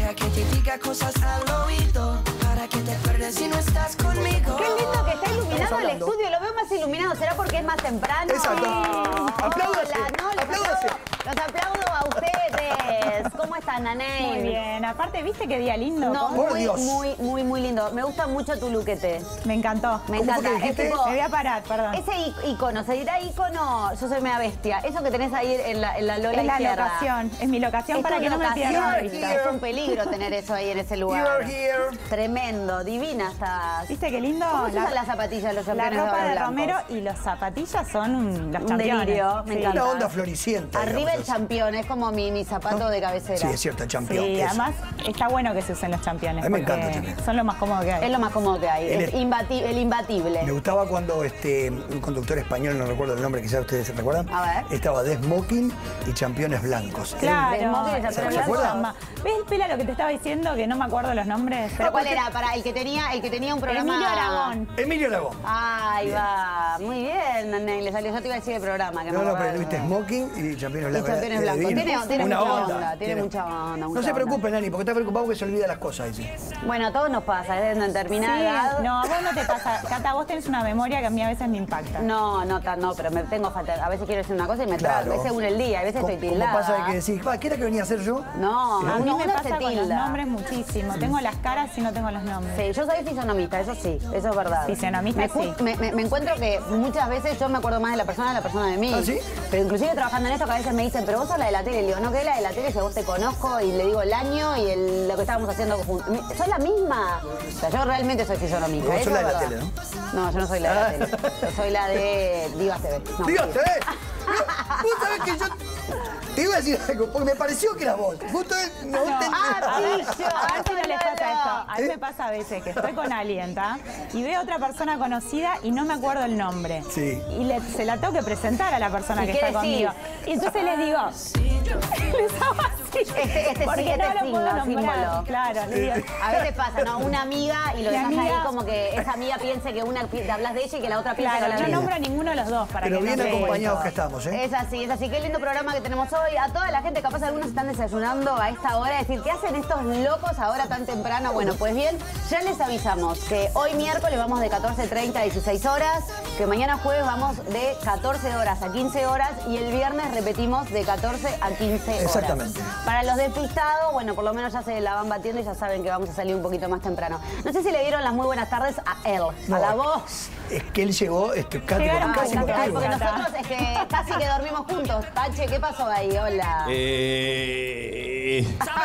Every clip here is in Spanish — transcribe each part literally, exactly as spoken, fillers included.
para que te diga cosas al oído, para que te pierdas si no estás conmigo. Qué lindo que está iluminado el estudio, lo veo más iluminado. ¿Será porque es más temprano? Exacto. Sí. Apláudase, Hola, no, los apláudase. aplaudo, los aplaudo a ustedes. ¿Cómo están, Naney? Muy bien. Aparte, ¿viste qué día lindo? No, Por muy, Dios. muy, muy, muy lindo. Me gusta mucho tu luquete. Me encantó. Me ¿Cómo fue encanta. que Es dijiste? tipo, Me voy a parar, perdón. ese icono, se dirá icono, yo soy media bestia. Eso que tenés ahí en la, en la lola Es la izquierda. locación. Es mi locación Es para tu que no me locación. pierda de You're vista. here. Es un peligro tener eso ahí en ese lugar. You're here. Tremendo, divina estás. ¿Viste qué lindo? ¿Cómo se usan las zapatillas los La campeones ropa de blancos? Romero y los zapatillas son un, los Un campeones. delirio, me Sí. encanta. Una onda floricienta. Arriba digamos el así. campeón, es como mi, mi zapato de cabecera. Sí, es cierto, el campeón. Sí, eso. además está bueno que se usen los championes. A mí me porque encanta el champion. son lo más cómodo que hay. Es lo más cómodo que hay, El es es- imbati- el imbatible. Me gustaba cuando este, un conductor español, no recuerdo el nombre, quizás ustedes se recuerdan. A ver. Estaba de smoking y championes blancos. Claro. De smoking y championes ¿Se ¿Se acuerdan? llama? ¿Ves, Pela, lo que te estaba diciendo? Que no me acuerdo los nombres. ¿Pero cuál era? Para el que tenía, el que tenía un programa. Emilio Aragón. Emilio Aragón. Ahí va. Muy bien, Naney, le salió. Yo te iba a decir el programa. Que No, me no, acuerdo. pero tuviste smoking y championes Y blancos. championes Era blancos. divino. Tiene, tiene Una mucha onda. onda, tiene mucha onda. No mucha se onda. preocupe, Nani, porque está preocupado porque se olvida las cosas, dice. Bueno, a todos nos pasa, desde una determinada edad. Sí, no, a vos no te pasa. Cata, vos tenés una memoria que a mí a veces me impacta. No, no, tan- no, pero me tengo falta. A veces quiero decir una cosa y me trago. Claro. A veces uno el día, a veces ¿Cómo, estoy cómo tildada. pasa que decís, "Pa, ¿qué era que venía a hacer yo?" No, A mí uno, me uno pasa se con los tilda. nombres muchísimo. Tengo las caras y no tengo los nombres. Sí, yo soy fisonomista, eso sí, eso es verdad. Fisonomista, me, ju- sí. me, me- me encuentro que muchas veces yo me acuerdo más de la persona de la persona de mí. ¿Ah, sí? Pero inclusive trabajando en esto que a veces me dicen, pero vos sos la de la tele. Le digo, no, que es la de la tele, si a vos te conozco y le digo el año y el- lo que estábamos haciendo juntos. Mi- ¿Sos la misma? O sea, yo realmente soy fisonomista. Vos eso sos la es de la verdad. tele, ¿no? No, yo no soy la de la tele. Yo soy la de Divas T V. No, Dios, sí. ¿te ves? Vos sabés que yo te iba a decir algo, porque me pareció que eras vos. Justo no, No. te- Ah, A ver, pillo. a ver si no les pasa No, no, esto. no. A mí me pasa a veces que estoy con alguien, ¿tá? Y veo a otra persona conocida y no me acuerdo el nombre. Sí. Y le- se la tengo que presentar a la persona ¿Y que qué está decís? conmigo. Y entonces les digo, les hago así. Este- este porque sí, este no lo signo, puedo nombrar. símbolo. Claro, les digo, A veces pasa, ¿no? Una amiga y lo Mi dejas amiga- ahí como que esa amiga piense que una pi- te hablas de ella y que la otra piensa claro, que la no misma. nombro a ninguno de los dos para Pero que bien no se- acompañados que estamos, ¿eh? Es así, es así. Qué lindo programa que tenemos hoy. A toda la gente, capaz algunos están desayunando a esta hora. Es decir, ¿qué hacen estos locos ahora tan temprano? Bueno, pues bien, ya les avisamos que hoy miércoles vamos de catorce treinta a dieciséis horas, que mañana jueves vamos de catorce horas a quince horas y el viernes repetimos de catorce a quince horas. Exactamente. Para los despistados, bueno, por lo menos ya se la van batiendo y ya saben que vamos a salir un poquito más temprano. No sé si le dieron las muy buenas tardes a él, No, a la voz. Es que él llegó, este, Katy, Llegaron con- casi Ay, juntos, ay, porque contigo. nosotros es que casi que dormimos juntos. Pache, ¿qué pasó ahí? Hola. Eh,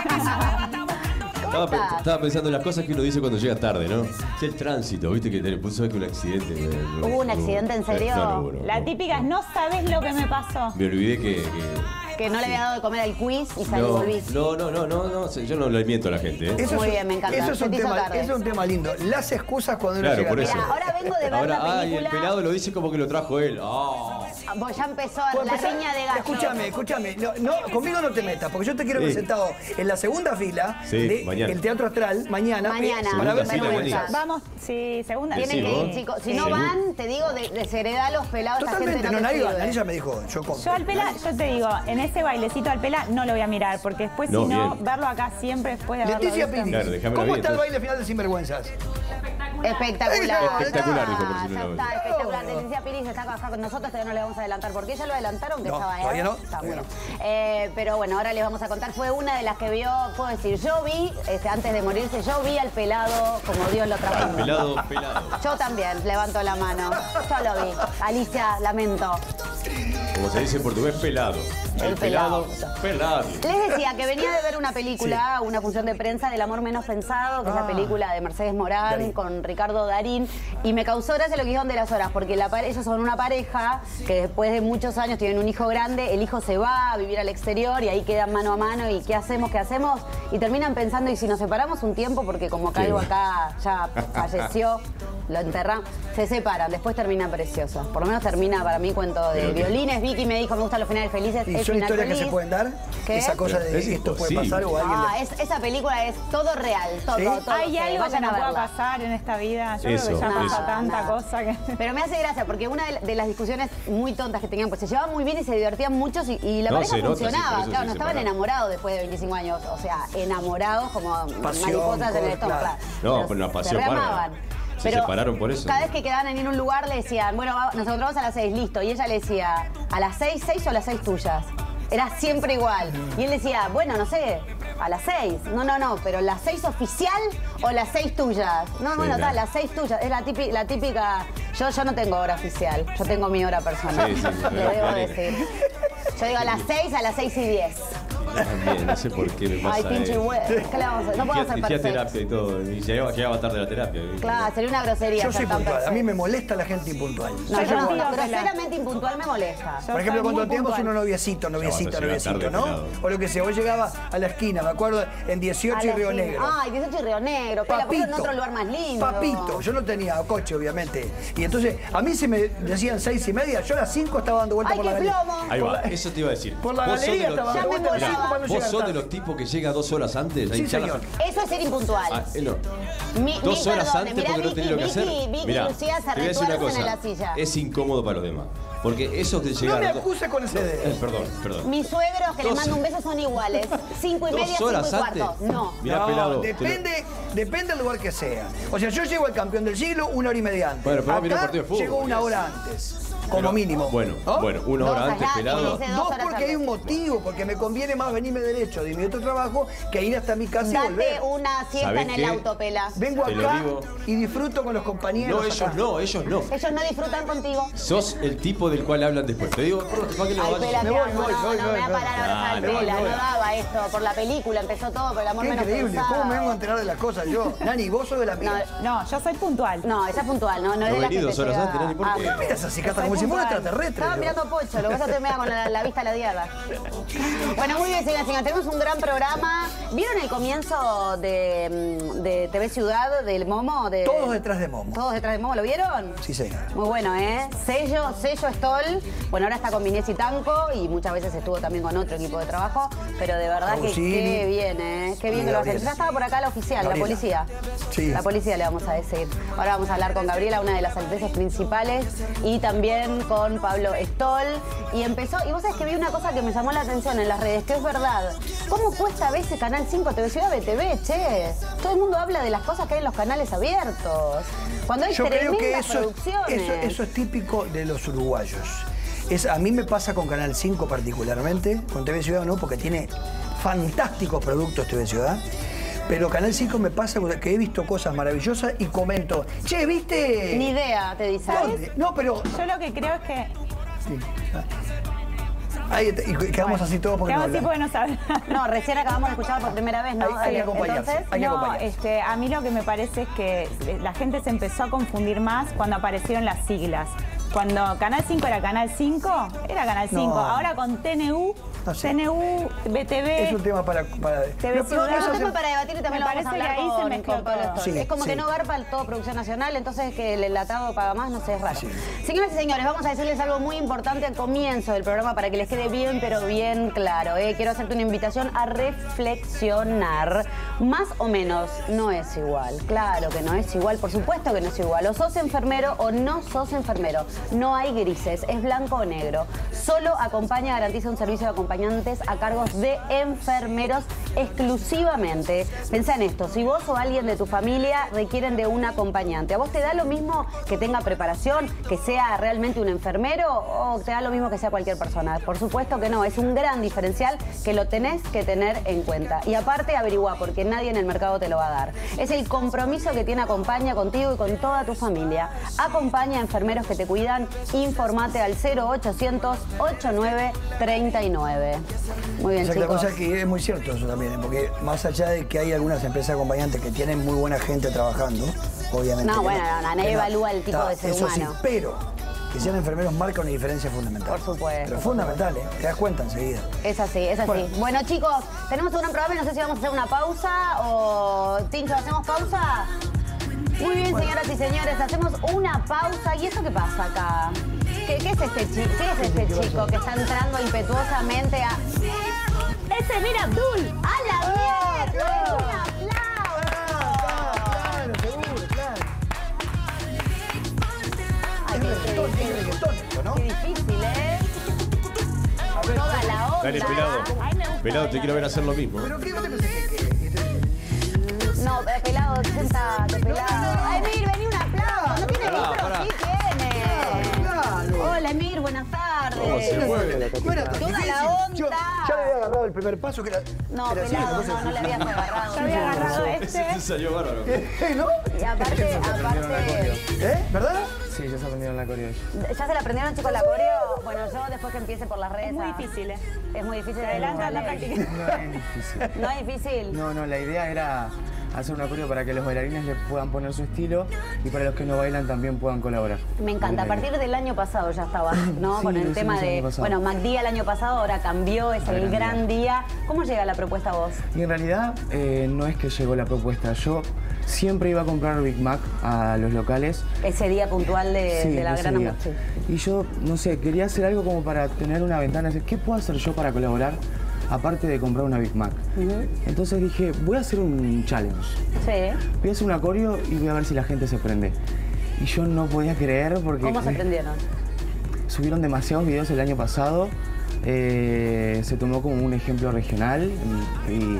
¿Cómo estaba, pe- estás? estaba pensando en las cosas que uno dice cuando llega tarde, ¿no? Es el tránsito, viste que te puso que un accidente. me- me- ¿Hubo un accidente en serio? No, no, no, La no. típica es, no sabes lo que me pasó. Me olvidé que. que- Que no le había dado de comer al quiz y salí no, volví. no, no, no, no, no, yo no le miento a la gente, ¿eh? Eso Muy es- bien, me encanta. Eso es, Se un te hizo tema, tarde. eso es un tema lindo. Las excusas cuando uno Claro, llega por tarde. eso. Mirá, ahora vengo de ver Ahora, la ay, película. el pelado lo dice como que lo trajo él. Ah. Vos ya empezó Puedo la empezar. riña de gallo. Escúchame, escúchame. No, no, conmigo no te metas, porque yo te quiero Sí. ver sentado en la segunda fila Sí, del mañana. Teatro Astral mañana. Mañana. eh, para ver Segunda fila, vergüenzas. Vamos, sí, segunda. Sí, Tienen sí, que ir, vos. chicos. Si Sí. no Sí. van, te digo, de- desheredá a los pelados. Esta Totalmente, gente no, no, te nadie va. sirve. Nadie ya me dijo, yo compro. Yo al Pela, yo te digo, en ese bailecito al Pela no lo voy a mirar, porque después No, si no, bien. verlo acá siempre después de haberlo Leticia visto. Pini, Claro, déjamelo ¿cómo bien, está el entonces. baile final de Sinvergüenzas? Espectacular. Espectacular, dijo por si no Ya lo está, ves. espectacular. Leticia Piris está acá con nosotros, todavía no le vamos a adelantar porque ella lo adelantaron que No, estaba todavía él. no, Está todavía muy bien. Eh, pero bueno, ahora les vamos a contar. Fue una de las que vio, puedo decir, yo vi, este, antes de morirse, yo vi al pelado como Dios lo trajo. al Al mundo. pelado, pelado. Yo también, levanto la mano. Yo lo vi. Alicia, lamento. Como se dice en portugués, pelado. El pelado. pelado. Les decía que venía de ver una película, una función de prensa del amor menos pensado, que es la Ah. película de Mercedes Morán Darín. con Ricardo Darín, y me causó gracia lo que dijeron de las horas, porque la pare- ellos son una pareja que después de muchos años tienen un hijo grande, el hijo se va a vivir al exterior y ahí quedan mano a mano y ¿qué hacemos? ¿Qué hacemos? Y terminan pensando, ¿y si nos separamos un tiempo? Porque como Qué Calvo bueno. acá ya falleció, lo enterran, se separan, después termina precioso. Por lo menos termina para mí cuento de Pero que- violines. Vicky me dijo, me gustan los finales felices. Y Es yo ¿Son historias que se pueden dar? ¿Qué? Esa cosa de Es esto puede imposible. pasar o alguien... Ah, le- es- esa película es todo real, todo, ¿Sí? todo. ¿Hay sí, algo que vayan a no pueda verla. pasar en esta vida? Yo Eso, creo que ya eso. pasa tanta Nada. cosa que... Pero me hace gracia porque una de, de las discusiones muy tontas que tenían, pues se llevaban muy bien y se divertían mucho y, y la No, pareja se nota, sí, funcionaba. por eso claro, se no estaban separaron. enamorados después de veinticinco años. O sea, enamorados como Pasión, mariposas en el cor- estómago. claro. Claro. No, pero una se pasión reamaban. bárbara. Se separaron por eso. Cada vez que quedaban en un lugar le decían, bueno, va- nos encontramos a las seis, listo. Y ella le decía, ¿a las seis, seis o a las seis tuyas? Era siempre igual. Y él decía, bueno, no sé, a las seis. No, no, no, pero ¿las seis oficial o las seis tuyas? No, Sí, bueno, claro. está, las seis tuyas. Es la típica, la típica, yo, yo no tengo hora oficial, yo tengo mi hora personal. Sí, sí, sí, le debo vale. decir. Yo digo a las seis, a las seis y diez. También, no sé por qué me pasa. Ay, pinche eh. huevo. ¿Qué le vamos a hacer? No podemos ser Y hacía perfectos. terapia y todo. Y llegaba, llegaba tarde a la terapia. Claro, sería una grosería. Yo ser soy tan puntual. A mí perfecto. me molesta la gente impuntual. No, Yo yo no, contigo, Pela. groseramente impuntual me molesta. Yo Por ejemplo, soy cuando muy teníamos puntual. unos noviecitos, noviecita, cuando llega noviecito, tarde, ¿no? pelado. O lo que sea, vos llegabas a la esquina, me acuerdo, en dieciocho A y la Río esquina. Negro. Ay, dieciocho y Río Negro. Pela, ¿por qué en otro lugar más lindo? Papito, yo no tenía coche, obviamente. Y entonces, a mí se me decían seis y media, yo a las cinco estaba dando vuelta Ay, por la qué galería. plomo. Ahí va, eso te iba a decir. Por la Vos sos galería de los- estaba dando Ya me vuelta a las molaba. cinco para no Vos llegar sos de tarde. los tipos que llega dos horas antes a Sí, hinchar la- señor. Eso es ser impuntual. Ah, eh, no. Mi- Dos mi horas perdone, antes mirá, porque no Vicky, tenés lo que hacer. Vicky, Vicky, Mirá, Lucía se te voy a decir una retuercen en cosa. la silla. Es incómodo para los demás. Porque esos de No llegar. me acuses con ese dedo. Eh, perdón, perdón. Mis suegros, que les Dos- mando un beso, son iguales. Cinco y Dos media, cinco horas y cuarto. antes. No. Mirá, No, pelado. te lo- depende, depende del lugar que sea. O sea, yo llego al campeón del siglo una hora y media antes. Bueno, pero mira un Acá partido de fútbol, llego una ¿qué hora es? antes, como Pero, mínimo. Bueno, ¿no? bueno, una Dos hora antes, allá, pelado. dice dos Dos horas porque hay un antes. motivo, porque me conviene más venirme derecho de mi otro trabajo que ir hasta mi casa y Date volver. una siesta ¿Sabés en el qué? auto, Pela. Vengo Te lo acá digo. y disfruto con los compañeros. No, ellos acá. no, ellos no. Ellos no disfrutan contigo. Sos el tipo del cual hablan después. Te digo, ¿para qué lo Ay, vayas? Pela, Me te voy, amo. voy, No, voy, no, voy, me va a voy. parar ahora Ah, al me voy, Pela. voy. No daba esto. Por la película empezó todo, pero el amor Qué menos increíble, pensado. ¿cómo me vengo a enterar de las cosas yo? Nani, vos sos de las mías. No, yo soy puntual. No, esa es puntual, no, no es No de la vení que dos te horas llega- antes, Nani, ¿por Ah, qué? ¿Qué miras así, Cata? Soy Como si fuera un puntual. extraterrestre. Estaba yo. mirando Pocho, lo que pasa es que me da con la, la vista a la diabla. Bueno, muy bien, señoras y señores, tenemos un gran programa. ¿Vieron el comienzo de, mm, de T V Ciudad, del Momo? De, Todos detrás de Momo. ¿Todos detrás de Momo? ¿Lo vieron? Sí, señor. Muy bueno, ¿eh? Sello, sello Stoll. Bueno, ahora está con Inés y Tanco y muchas veces estuvo también con otro equipo de trabajo. Pero de verdad que Agusini. qué bien, ¿eh? Qué bien Y que lo hacen. Gabriela. Ya estaba por acá la oficial, Gabriela. la policía. Sí. La policía le vamos a decir. Ahora vamos a hablar con Gabriela, una de las actrices principales, y también con Pablo Stoll. Y empezó, y vos sabés que vi una cosa que me llamó la atención en las redes, que es verdad. ¿Cómo cuesta a veces Canal cinco, T V Ciudad, B T V, che? Todo el mundo habla de las cosas que hay en los canales abiertos. Cuando hay Yo creo tremendas que eso, producciones. eso, eso es típico de los uruguayos. Es, a mí me pasa con Canal cinco particularmente, con T V Ciudad no, porque tiene fantásticos productos T V Ciudad. Pero Canal cinco me pasa que he visto cosas maravillosas y comento, che, ¿viste? Ni idea, te dice. ¿Dónde? No, pero... Yo lo que creo es que... Sí. Ahí está, y quedamos así todos porque Quedamos no así hablan. porque no saben. No, recién acabamos de escuchar por primera vez, ¿no? Hay- hay que Eh, acompañarse. Entonces, Hay que No, acompañarse. este, a mí lo que me parece es que la gente se empezó a confundir más cuando aparecieron las siglas. Cuando Canal cinco era Canal cinco, era Canal cinco. No. ahora con T N U, No sé. T N U, B T V... Es un tema para... para T V No, no, Ciudad. eso Es un se- tema para debatir y también Me lo vamos a parece hablar que ahí se con, mezcló con Pablo todo. Stoll. Sí, es como sí. que no garpa el todo producción nacional, entonces que el enlatado paga más, no sé, es raro. Sí. Señoras y señores, vamos a decirles algo muy importante al comienzo del programa para que les quede bien, pero bien claro. ¿eh? Quiero hacerte una invitación a reflexionar. Más o menos no es igual. Claro que no es igual, por supuesto que no es igual. O sos enfermero o no sos enfermero. No hay grises, es blanco o negro. Solo Acompaña garantiza un servicio de acompañantes a cargo de enfermeros exclusivamente. Pensá en esto, si vos o alguien de tu familia requieren de un acompañante, ¿a vos te da lo mismo que tenga preparación, que sea realmente un enfermero o te da lo mismo que sea cualquier persona? Por supuesto que no, es un gran diferencial que lo tenés que tener en cuenta. Y aparte averiguá, porque nadie en el mercado te lo va a dar. Es el compromiso que tiene Acompaña contigo y con toda tu familia. Acompaña a enfermeros que te cuidan, informate al cero ochocientos, ochenta y nueve, treinta y nueve. Muy bien, Exacto, la chicos. cosa es que es muy cierto eso también, ¿eh? Porque más allá de que hay algunas empresas acompañantes que tienen muy buena gente trabajando, obviamente. No, que bueno, no, nadie que evalúa el tipo de ser eso humano. Sí, pero que sean enfermeros marca una diferencia fundamental. Por supuesto, Pero por fundamental, ¿eh? Te das cuenta enseguida. Es así, es así. Bueno. Bueno. chicos, tenemos un gran programa y no sé si vamos a hacer una pausa o... Tincho, ¿hacemos pausa? Muy bien, señoras y señores, hacemos una pausa. ¿Y eso qué pasa acá? ¿Qué, qué es este chico? ¿Qué es este chico que está entrando impetuosamente a...? ¡Ese es Mir Abdul! ¡A la mierda! claro. ¡Un aplauso! Claro, seguro, claro. Ay, Es qué, reggaetón, qué- es reggaetón esto, ¿no? qué difícil, ¿eh? A ver, Toda la onda. Dale, pelado. Ay, me gusta Pelado, te bailar. quiero ver hacer lo mismo. ¿pero qué no te pensás que, que, que te- No, eh, pelado, sentate, pelado. Ay, Emir, vení un aplauso. No tiene Pará, micro, pará. sí tiene. Claro. Hola, Emir, buenas tardes. ¿Cómo se mueve? Bueno, Toda difícil. la onda. Yo ya le había agarrado el primer paso que era... No, era así, pelado, una cosa no, no le habías agarrado. Yo había agarrado Ese este. te salió bárbaro. así. ¿No? Y aparte, aparte... ¿Eh? ¿Verdad? Sí, ya se aprendieron la coreo. ¿Ya se la aprendieron, chicos, la coreo? Bueno, yo después que empiece por las redes... Es muy ah, difícil, ¿eh? Es muy difícil. Se adelanta la Chale. práctica. No es difícil. No es difícil. No, no, la idea era hacer una coreo para que los bailarines le puedan poner su estilo y para los que no bailan también puedan colaborar. Me encanta. A partir del año pasado ya estaba, ¿no? Sí, Con el lo tema hicimos el de... año pasado. Bueno, MacDía el año pasado, ahora cambió, es Al el gran gran día. ¿Cómo llega la propuesta a vos? Y en realidad eh, no es que llegó la propuesta. Yo siempre iba a comprar Big Mac a los locales. Ese día puntual de, Sí, de la ese gran... día. Sí. Y yo, no sé, quería hacer algo como para tener una ventana. Decir, ¿qué puedo hacer yo para colaborar aparte de comprar una Big Mac? Entonces dije, voy a hacer un challenge. Sí. Voy a hacer un coreo y voy a ver si la gente se prende. Y yo no podía creer porque... ¿Cómo se aprendieron? Subieron demasiados videos el año pasado. eh, se tomó como un ejemplo regional y, y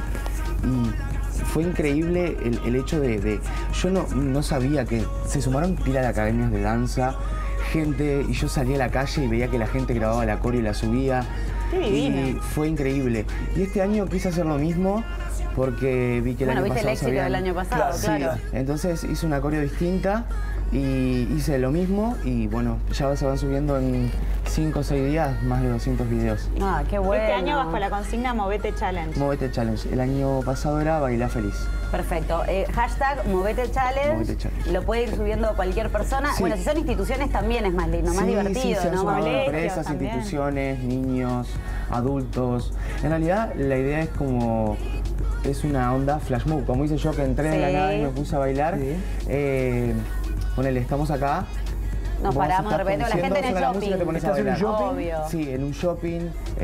fue increíble el, el hecho de, de... Yo no, no sabía que se sumaron pila de academias de danza, gente, y yo salía a la calle y veía que la gente grababa la coreo y la subía. Qué divino. Y fue increíble. Y este año quise hacer lo mismo porque vi que el Bueno, año viste el pasado éxito sabían- del año pasado, Sí, claro. entonces hice una coreo distinta y hice lo mismo y bueno, ya se van subiendo en cinco o seis días más de doscientos videos. Ah, qué bueno. Este año bajo la consigna Movete Challenge. Movete Challenge. El año pasado era Bailar Feliz. Perfecto. Eh, hashtag Movete Challenge. Movete Challenge. Lo puede ir subiendo cualquier persona. Sí. Bueno, si son instituciones también es más lindo, más Sí, divertido, sí, se han ¿no? sumado Colegios empresas, también. instituciones, niños, adultos. En realidad la idea es como... Es una onda flash mob, como hice yo que entré de la Sí. nada y me puse a bailar. Sí. Eh, ponele, estamos acá. Nos vos paramos de estás repente, la gente en el conduciendo, suena la música y te shopping. pones a ¿Estás en un bailar. shopping? Obvio. Sí, en un shopping.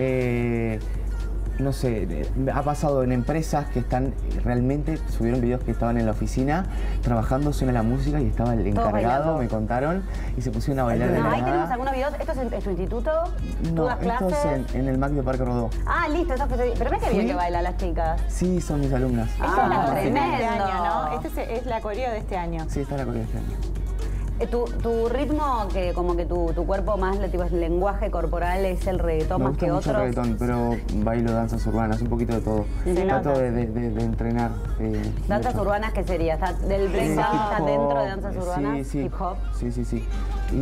eh, no sé, eh, ha pasado en empresas que están realmente, subieron videos que estaban en la oficina trabajando, suena la música y estaba el encargado, bailando. me contaron, y se pusieron a bailar de No, la ahí tenemos nada. algunos videos. ¿Esto es en, es tu instituto? ¿Tú No, das esto clases? es en, en el Mac de Parque Rodó. Ah, listo. Esto fue... Pero ves que bien Fui. que bailan las chicas. Sí, son mis alumnas. Esta Ah, es la consigna de este tremendo. año, ¿no? Esta es, es la coreo de este año. Sí, está la coreo este año. Eh, Tu, tu ritmo, que como que tu, tu cuerpo más, tipo, el lenguaje corporal es el reggaetón Me más gusta que mucho otros. el reggaetón, pero bailo danzas urbanas, un poquito de todo. Se Trato nota. de, de- de- de entrenar. eh, ¿Danzas mucho. urbanas qué sería? ¿Está, ¿Del break Eh, dance hip está hop, dentro de danzas urbanas? Sí, sí. Hip hop. Sí, sí, sí.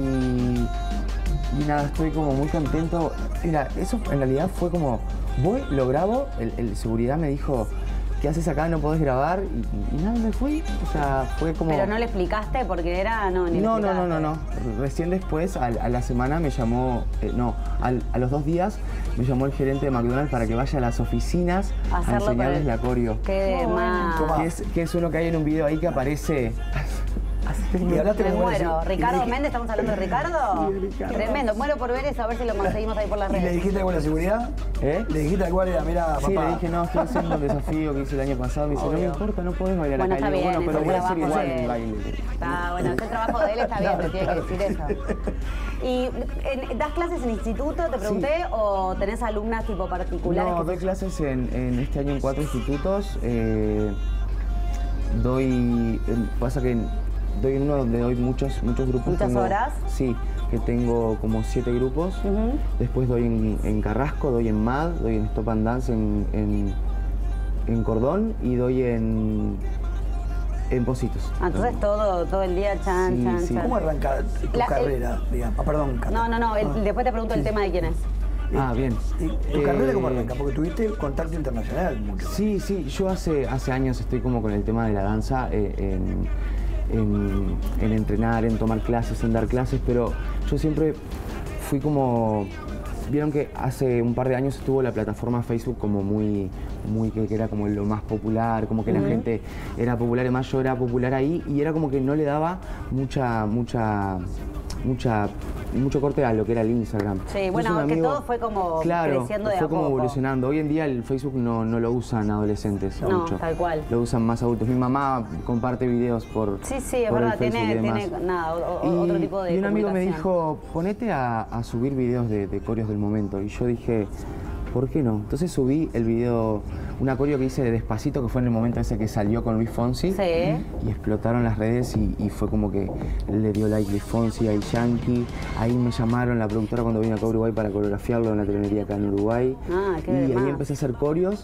Y, y nada, estoy como muy contento. Mira, eso en realidad fue como, voy, lo grabo, el, el seguridad me dijo, ¿qué haces acá? No podés grabar. Y, y nada, me fui. O sea, fue como... Pero no le explicaste porque era... No, ni le No, no, no, explicaste. no, no. Recién después, a, a la semana me llamó, eh, no, al- a los dos días me llamó el gerente de McDonald's para que vaya a las oficinas a, Hacerlo con enseñarles el- la coreo. Qué Muy más. Toma. Que es, que es uno que hay en un video ahí que aparece. Y hablaste Me con muero. y le ¿Ricardo dije- Méndez? ¿Estamos hablando de Ricardo? Sí, Ricardo. Tremendo. Muero por ver eso, a ver si lo conseguimos ahí por las ¿Y le redes. dijiste algo a la seguridad? ¿Eh? Le dijiste al guardia, mira, Sí, papá. le dije, no, estoy haciendo un desafío que hice el año pasado. Me dice, no me Obvio. importa, no podés bailar Bueno, acá. está Le digo, bien, bueno, pero es voy a el hacer trabajo igual de el él. baile. Está bueno, es el trabajo de él, está bien, te tiene que decir eso. ¿Y en- das clases en instituto, te pregunté, o tenés alumnas tipo particulares? No, que doy se- clases en, en este año en cuatro institutos. eh, doy, eh, pasa que doy en uno donde doy muchos, muchos grupos. ¿Muchas Tengo- horas? Sí, que tengo como siete grupos. Ujú. Después doy en, en Carrasco, doy en M A D, doy en Stop and Dance en, en, en Cordón y doy en, en Positos. Ah, entonces todo, todo el día chan, Sí, chan, sí. chan. ¿Cómo arranca tu La- el- carrera, digamos? Ah, perdón, Cata. No, no, no, el- Ah. después te pregunto el tema de quién es. Ah, bien. ¿Y tu Eh, carrera cómo arranca? Porque tuviste contacto internacional mucho. Sí, sí, yo hace, hace años estoy como con el tema de la danza, eh, en, en- en entrenar, en tomar clases, en dar clases, pero yo siempre fui como... Vieron que hace un par de años estuvo la plataforma Facebook como muy, muy que, que era como lo más popular, como que la gente era popular, además yo era popular ahí y era como que no le daba mucha, mucha, mucha, mucho corte a lo que era el Instagram. Sí, Entonces, bueno, un que amigo- todo fue como claro, creciendo de fue a como poco. evolucionando. Hoy en día el Facebook no, no lo usan adolescentes No, mucho. tal cual. Lo usan más adultos. Mi mamá comparte videos por Sí, sí, es por el verdad, Facebook tiene, y demás. tiene nada, o- o- Y- otro tipo de Y un amigo me comunicación. dijo, ponete a, a subir videos de, de coreos del momento. Y yo dije, ¿por qué no? Entonces subí el video, un coreo que hice de Despacito, que fue en el momento ese que salió con Luis Fonsi. Sí. Y explotaron las redes y, y fue como que le dio like Luis Fonsi, ahí Yankee. Ahí me llamaron la productora cuando vine acá a Uruguay para coreografiarlo en la telenería acá en Uruguay. Ah, qué y demás. ahí empecé a hacer coreos.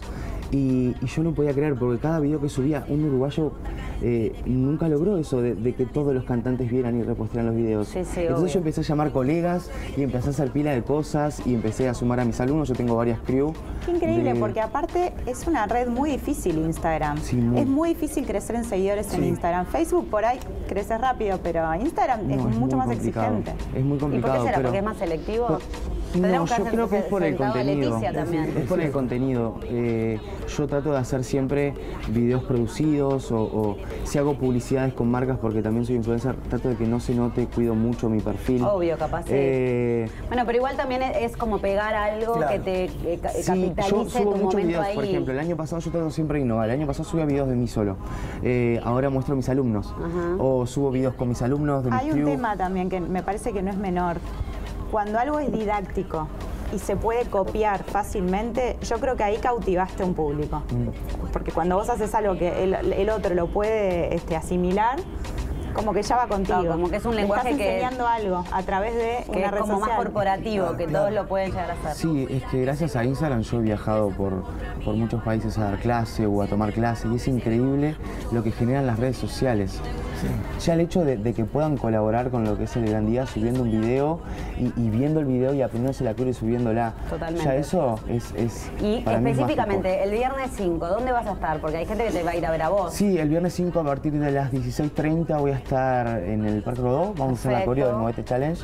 Y, y yo no podía creer, porque cada video que subía, un uruguayo eh, nunca logró eso de, de que todos los cantantes vieran y repostearan los videos. Sí, sí, Entonces obvio. yo empecé a llamar colegas y empecé a hacer pila de cosas y empecé a sumar a mis alumnos. Yo tengo varias crew. Qué increíble, de- porque aparte es una red muy difícil Instagram. Sí, muy. Es muy difícil crecer en seguidores en Sí. Instagram. Facebook por ahí creces rápido, pero Instagram No, es, es mucho muy más complicado. exigente. Es muy ¿Y por complicado. qué será? pero- ¿Porque es más selectivo? No, Tendremos yo hacer creo que es por el sentado a contenido. Leticia también. Es por el contenido. Eh, yo trato de hacer siempre videos producidos o, o si hago publicidades con marcas, porque también soy influencer, trato de que no se note, cuido mucho mi perfil. Obvio, capaz, sí. Eh, Bueno, pero igual también es, es como pegar algo Claro. que te eh, ca- Sí, yo capitalice subo tu muchos momento videos, ahí. por ejemplo, el año pasado yo trato siempre de innovar. El año pasado subía videos de mí solo. Eh, ahora muestro a mis alumnos. Ajá. O subo videos con mis alumnos de mis Hay un crew. tema también que me parece que no es menor. Cuando algo es didáctico y se puede copiar fácilmente, yo creo que ahí cautivaste un público. Mm. Porque cuando vos haces algo que el, el otro lo puede este, asimilar, como que ya va contigo. Claro, como que es un Le lenguaje estás que- enseñando algo a través de que una es red como más social. corporativo, que todos lo pueden llegar a hacer. Sí, es que gracias a Instagram yo he viajado por, por muchos países a dar clase o a tomar clase y es increíble lo que generan las redes sociales. Ya el hecho de, de que puedan colaborar con lo que es el Gran Día subiendo un video y, y viendo el video y aprendiéndose la cura y subiéndola. Totalmente. Ya eso es, es Y para mí es específicamente, mágico. el viernes cinco, ¿dónde vas a estar? Porque hay gente que te va a ir a ver a vos. Sí, el viernes cinco a partir de las dieciséis treinta voy a estar en el Parque Rodó. Vamos a hacer la Perfecto. coreo del Movete Challenge.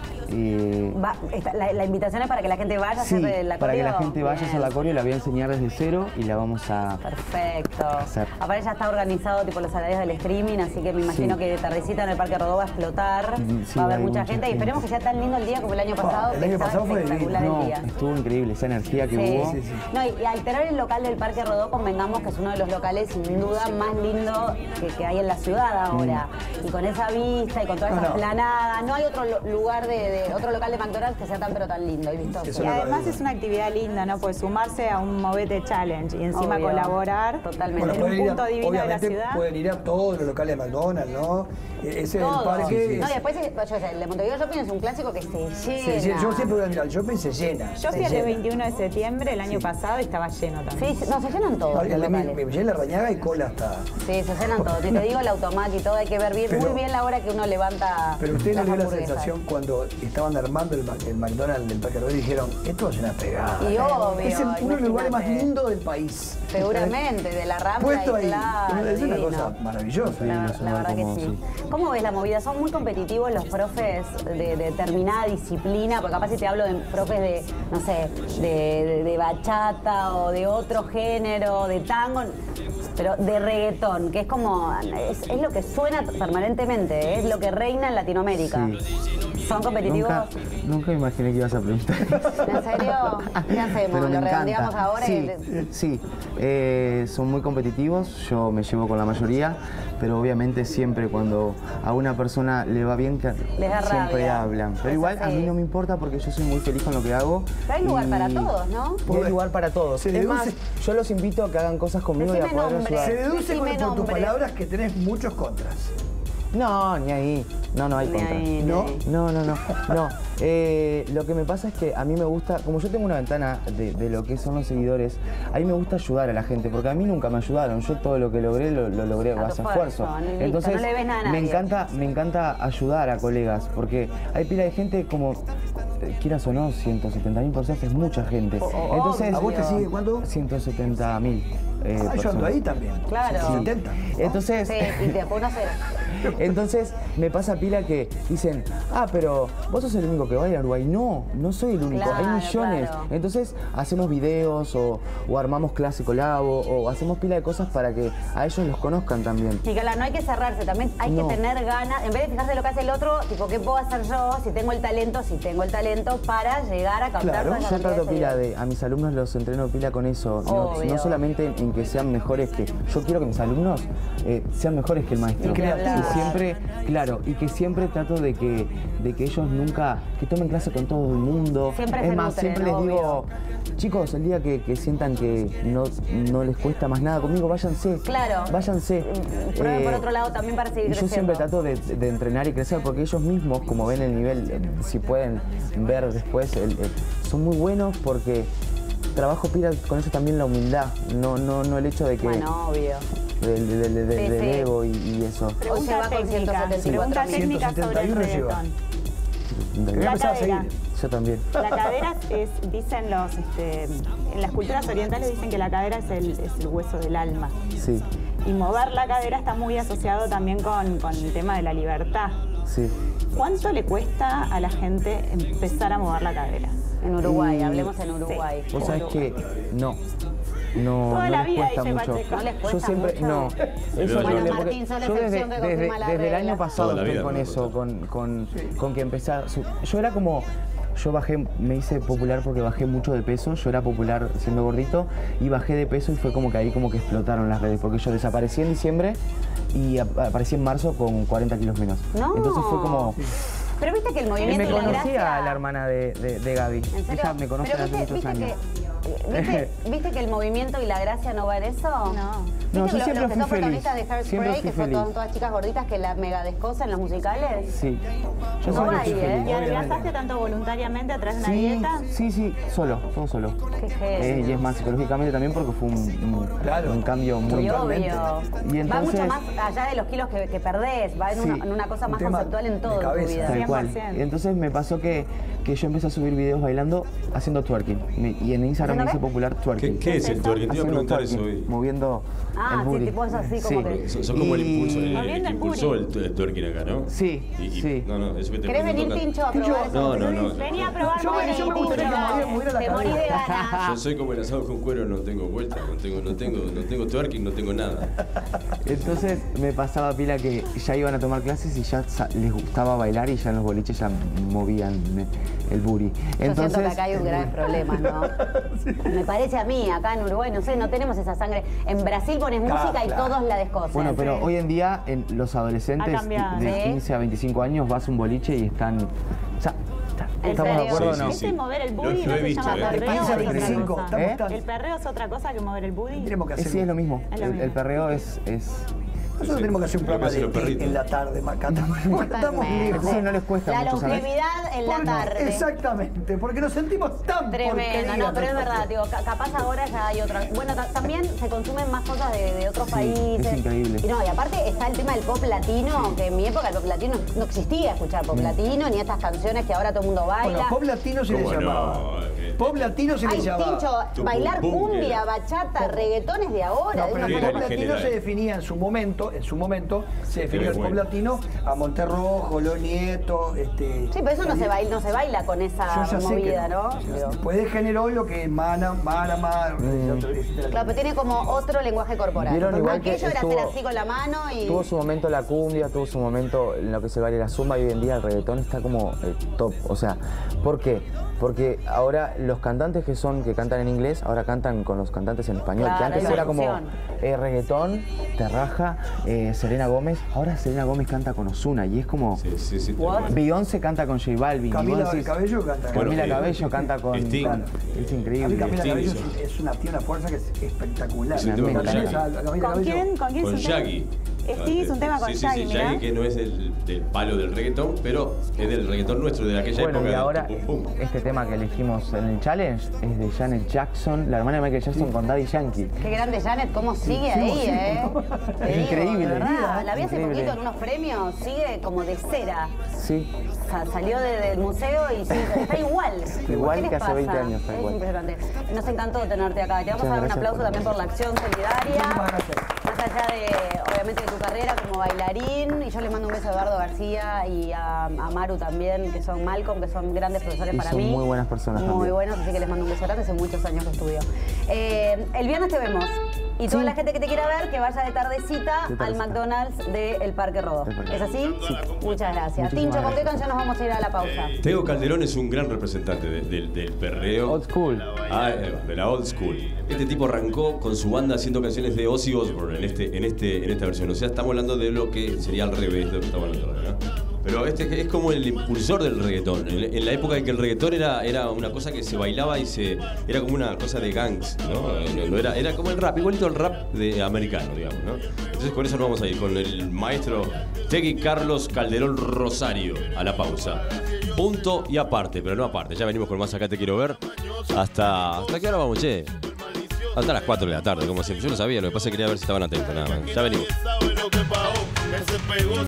Y Va- esta- la, la invitación es para que la gente vaya sí, a hacer la para que la coreo. gente vaya a hacer Bien. la coreo, la voy a enseñar desde cero y la vamos a... Perfecto. hacer. Aparte ya está organizado tipo los horarios del streaming, así que me imagino Sí. que Tardecita en el Parque Rodó va a explotar, Mm, sí, va a haber hay mucha mucha gente y gente. esperemos que sea tan lindo el día como el año pasado, el que año está pasado fue espectacular No, el día. estuvo increíble esa energía que Sí. hubo. Sí, sí. No, y, y alterar el local del Parque Rodó, convengamos que es uno de los locales sin duda más lindos que, que hay en la ciudad ahora. Mm. Y con esa vista y con toda No, esa no. esplanada, no hay otro lo- lugar de, de- otro local de McDonald's que sea tan pero tan lindo y vistoso. Eso Y no cabe además duda. es una actividad linda, ¿no? Pues sumarse a un Movete Challenge y encima Obvio. colaborar Totalmente. en un pueden ir a- punto divino de la obviamente ciudad. pueden ir a todos los locales de McDonald's, ¿no? E- Ese Todo. el parque. No, y es- después, yo qué sé, el de Montevideo Shopping es un clásico que se llena. Sí, sí, yo siempre voy a mirar al shopping, se llena. Yo se fui el llena. veintiuno de septiembre el año pasado y estaba lleno también. Sí, no, se llenan todos No, los el de mi, locales. mi la Rañaga y cola hasta. Sí, se llenan todos. Y te digo, el automac y todo, hay que ver bien, Pero- muy bien la hora que uno levanta. Pero usted no las dio la hamburguesas. sensación cuando estaban armando el, Ma- el McDonald's del Parque Rodó y dijeron, esto va a ser una pegada. Y obvio, Es el- uno de los lugares más imagínate. lindos del país. Seguramente, de la Rambla Puesto y ahí. claro, es una divino. cosa maravillosa. La, Sí, la verdad que como- sí. ¿Cómo ves la movida? Son muy competitivos los profes de, de determinada disciplina, porque capaz si te hablo de profes de, no sé, de, de- de bachata o de otro género, de tango, pero de reggaetón, que es como, es, es lo que suena permanentemente, ¿eh? Es lo que reina en Latinoamérica. ¿Son competitivos? Nunca, nunca imaginé que ibas a preguntar. ¿En serio? ¿Qué hacemos? Pero me ¿Lo redondeamos encanta. ahora? Sí, y- sí. Eh, son muy competitivos, yo me llevo con la mayoría, pero obviamente siempre cuando a una persona le va bien, que Les da siempre rabia. hablan. Pero Es igual a así. mí no me importa porque yo soy muy feliz con lo que hago. Pero hay lugar y- para todos, ¿no? Y hay lugar para todos. Se Es más, deduce- yo los invito a que hagan cosas conmigo y a Decime poder nombre. ayudar. Se deduce Decime con, por tus nombre. palabras que tenés muchos contras. No, ni ahí. No, no hay Ni contra. ahí, ni ¿No? ahí. No, no, no. no. Eh, lo que me pasa es que a mí me gusta, como yo tengo una ventana de, de lo que son los seguidores, a mí me gusta ayudar a la gente, porque a mí nunca me ayudaron. Yo todo lo que logré lo, lo logré A tu base a esfuerzo, esfuerzo. listo, Entonces, no le ves nada a me nadie. encanta, me encanta ayudar a colegas, porque hay pila de gente como, eh, quieras o no, ciento setenta mil personas es mucha gente. O- o- Entonces, ¿A vos te sigue cuánto? ciento setenta mil. eh, Ah, yo ando personas. ahí también. Claro. Sí. setenta. Entonces, Sí, y te fue uno a cero. entonces me pasa pila que dicen, ah, pero vos sos el único que baila en Uruguay. No, no soy el único, Claro, hay millones. claro. Entonces hacemos videos o, o armamos clase colabo o hacemos pila de cosas para que a ellos los conozcan también. Y claro, no hay que cerrarse, también hay No. que tener ganas, en vez de fijarse lo que hace el otro, tipo, ¿qué puedo hacer yo? Si tengo el talento, si tengo el talento para llegar a captar Claro. toda esa Yo cantidad trato de pila seguidores. de, a mis alumnos los entreno pila con eso, no, Obvio. no solamente en, en que sean mejores que, yo quiero que mis alumnos eh, sean mejores que el maestro. Y creativos. Y siempre, claro, y que siempre trato de que, de que ellos nunca, que tomen clase con todo el mundo. Siempre es se más, nutren, siempre les obvio. digo, chicos, el día que, que sientan que no, no les cuesta más nada conmigo, váyanse. Claro. Váyanse. Prueben por Eh, otro lado también para seguir y yo creciendo. siempre trato de, de entrenar y crecer porque ellos mismos, como ven el nivel, eh, si pueden ver después, el- el- son muy buenos porque trabajo pila con eso también la humildad, no, no, no el hecho de que Bueno, obvio. del, del- del- Sí, del sí. ego y, y eso. Hoy se va con ciento setenta y cuatro Pregunta mil. técnica sobre el ciento setenta y uno lleva. reggaetón. Voy a La empezar a cadera. seguir. Yo también. La cadera es, dicen los, este, en las culturas orientales dicen que la cadera es el, es el hueso del alma. Sí, Y mover la cadera está muy asociado también con, con el tema de la libertad. sí. ¿Cuánto le cuesta a la gente empezar a mover la cadera? En Uruguay, Y- hablemos en Uruguay. Vos sabés que no. No, Toda no la les vida cuesta dice mucho. Pacheco. ¿No les cuesta Yo siempre, mucho? no. Es Bueno, horrible Martín, porque sos la yo desde, excepción que desde, confirma la desde el año regla. pasado Toda la estoy vida con me eso, cuesta. con, con, con que empezar. su- Yo era como, yo bajé, me hice popular porque bajé mucho de peso. Yo era popular siendo gordito y bajé de peso y fue como que ahí como que explotaron las redes porque yo desaparecí en diciembre y ap- aparecí en marzo con cuarenta kilos menos. No. Entonces fue como. Pero viste que el Y movimiento me y la conocía gracia... a la hermana de, de, de Gaby. ¿En serio? Ella me conoce Pero hace viste, muchos viste años. Que, ¿viste, ¿Viste que el movimiento y la gracia no va en eso? No. ¿Viste No, que yo lo- siempre los que fui son protagonistas de feliz. Hairspray, Siempre que fui son feliz. todas, todas chicas gorditas que la mega descosan en los musicales? Sí. Yo No siempre hay, fui ¿eh? feliz. ¿Y adelgazaste tanto voluntariamente a través de una Sí, dieta? sí, sí, solo, todo solo. Qué Eh, genio. y es más psicológicamente también porque fue un, un- Claro. un cambio muy Y Totalmente. obvio. Y entonces- va mucho más allá de los kilos que, que perdés, va en, Sí. una, en una cosa Un más tema conceptual en de todo en tu cabeza. vida. Tal cual. cien por ciento. Y entonces me pasó que, que yo empecé a subir videos bailando haciendo twerking. Me- y en Instagram me ¿Haciendo hice qué? popular twerking. ¿Qué, qué es el twerking? Te iba a Haciendo preguntar eso twerking, hoy. moviendo Ah, el sí, booty. tipo eso así como que- Sos sos como el Y- impulso, el, Moviendo el que el impulsó booty. el, tu- el twerking acá, ¿no? Sí, Y- y- sí. No, no, eso que te ¿Querés venir, pregunto acá. Tincho, a probar eso? No, no, no. Vení a probar Yo- Moni, yo me gustaría Tincho. que me moviera la Te morís de cadera. ganas. Yo soy como el asado con cuero, no tengo vuelta, no tengo, no tengo, no tengo twerking, no tengo nada. Entonces me pasaba pila que ya iban a tomar clases y ya sa- les gustaba bailar y ya en los boliches ya movían eh, el booty. Yo Entonces, siento que acá hay un gran problema, ¿no? Me parece a mí, acá en Uruguay, no sé, no tenemos esa sangre. En Brasil pones Claro, música y claro. todos la descosen. Bueno, pero hoy en día en los adolescentes Ha cambiado, de ¿sí? quince a veinticinco años vas a un boliche y están. O sea, ¿En ¿estamos de serio? acuerdo Sí, o no? sí, sí. Ese mover el Lo- booty lo no he se visto, llama ¿eh? De perreo, quince a es otra veinticinco, cosa. estamos ¿Eh? tan... ¿El perreo es otra cosa que mover el booty? Tenemos que Eh, hacer... Sí, es lo mismo. Es lo El, mismo. el perreo es. es Nosotros tenemos que hacer un Lo que programa hacen de los té perritos. en la tarde, Macata. Estamos Totalmente. lejos. Entonces no les cuesta La mucho, ¿sabes? longevidad en la Porque- tarde. Exactamente, porque nos sentimos tan Tremendo, porquería no, pero es nosotros. verdad, digo, ca- capaz ahora ya hay otra. Bueno, ta- también se consumen más cosas de, de otros Sí, países. es increíble. Y no, y aparte está el tema del pop latino, que en mi época el pop latino no existía escuchar pop latino, ni estas canciones que ahora todo el mundo baila. Bueno, pop latino se le ¿Cómo no? llamaba. Eh, Pop latino se le Ay, llamaba. Tincho, Tu bailar pum, pum, cumbia, era. bachata, reggaetones de ahora. No, de pero una el Era pop forma- el latino general. se definía en su momento, en su momento, se definía Pero el pop bueno. latino a Monterrojo, Lo Nieto, este. Sí, pero eso no se baila, no se baila con Yo esa ya sé que movida, no. ¿no? Digo. Después generó lo que es Mana, Mana, Mana, Claro, pero tiene como otro lenguaje corporal. Vieron igual que Aquello era hacer estuvo- así con la mano y. Tuvo su momento la cumbia, tuvo su momento en lo que se baila la zumba y hoy en día el reggaetón está como eh, top. O sea, ¿por qué? Porque ahora los cantantes que son, que cantan en inglés, ahora cantan con los cantantes en español. Claro, que antes hay una era como fusión. eh, reggaetón, Terraja, eh, Selena Gómez. Ahora Selena Gómez canta con Ozuna y es como Sí, sí, sí. tal What? cual. Beyoncé canta con J Balvin. y vos Camila decís- Cabello canta. Bueno, Camila eh, Cabello canta con. Sting. con- es A mí increíble. Camila Sting Cabello hizo. es, es una, tiene una fuerza que es espectacular. Hizo un tema con ¿Conoces Shaggy. a Camila ¿Con Cabello? quién? ¿Con quién Con se Shaggy. sí, es un tema con sí, sí, Shaggy, sí, mirá. Shaggy, que no es del, del palo del reggaetón, pero es del reggaetón nuestro, de aquella Bueno, época. y ahora del pum, pum. este tema que elegimos en el challenge es de Janet Jackson, la hermana de Michael Jackson con Daddy Yankee. Qué grande Janet, cómo sigue ahí, ¿eh? Te digo, Increíble. de verdad. La vi hace Increíble. poquito en unos premios, sigue como de cera. Sí. Sa- Salió de- del museo y sigue, está igual. Igual ¿Qué les que hace pasa? veinte años, tal Es cual. impresionante. Nos encantó tenerte acá. Te vamos Muchas a dar un gracias aplauso por también por la acción solidaria. Más allá de, obviamente, de tu carrera como bailarín. Y yo les mando un beso a Eduardo García y a, a Maru también, que son Malcolm, que son grandes profesores Y para son mí. muy buenas personas Muy también. buenos, así que les mando un beso grande. Hace muchos años que estudio. Eh, el viernes te vemos. Y toda Sí. la gente que te quiera ver, que vaya de tardecita De al tardecita. McDonald's del Parque Rodó. Del Parque ¿Es así? Sí. Muchas gracias. Muchísimas Tincho, ¿con qué gracias. canción nos vamos a ir a la pausa? Tego Calderón es un gran representante de- del- del perreo. Old school. Ah, eh, de la old school. Este tipo arrancó con su banda haciendo canciones de Ozzy Osbourne en, este, en, este, en esta versión. O sea, estamos hablando de lo que sería al revés de lo que estamos hablando ahora, ¿no? Pero este es como el impulsor del reggaetón. En, en la época en que el reggaetón era, era una cosa que se bailaba y se era como una cosa de gangs, ¿no? No, no era, era como el rap, igualito el rap de americano, digamos, ¿no? Entonces con eso nos vamos a ir, con el maestro Tegui Carlos Calderón Rosario, a la pausa. Punto y aparte, pero no aparte. Ya venimos con más Acá Te Quiero Ver. Hasta... ¿Hasta qué hora vamos, che? Hasta las cuatro de la tarde, como siempre. Yo no sabía, lo que pasa es que quería ver si estaban atentos, nada más. Ya venimos. ¿Sabe lo que pasó? Que se pegó